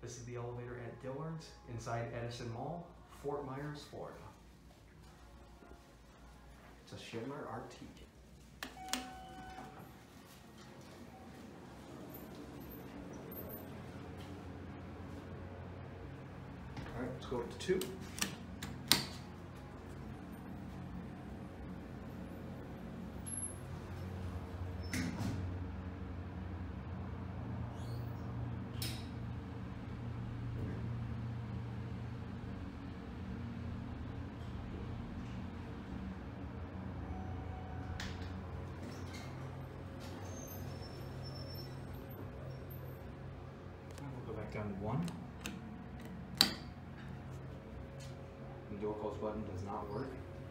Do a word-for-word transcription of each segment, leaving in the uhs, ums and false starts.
This is the elevator at Dillards inside Edison Mall, Fort Myers, Florida. It's a Schindler R T. All right, let's go up to two. We'll go back down to one. The door close button does not work.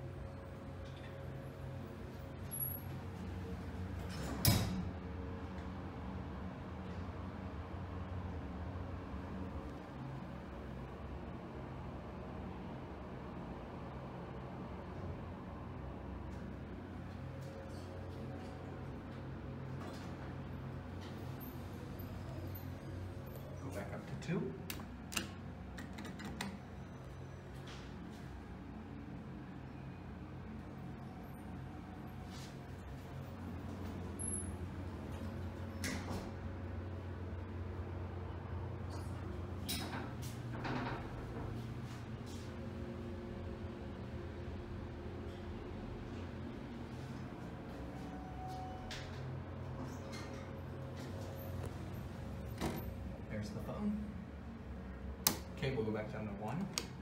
Go back up to two. There's the phone. Okay, we'll go back down to one.